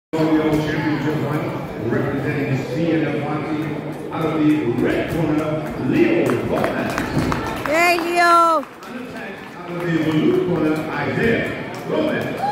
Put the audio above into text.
World Championship 1, representing CNF1 team out of the red corner, Leo Gomez. Hey, Leo! Out of the blue corner, Isaiah Gomez.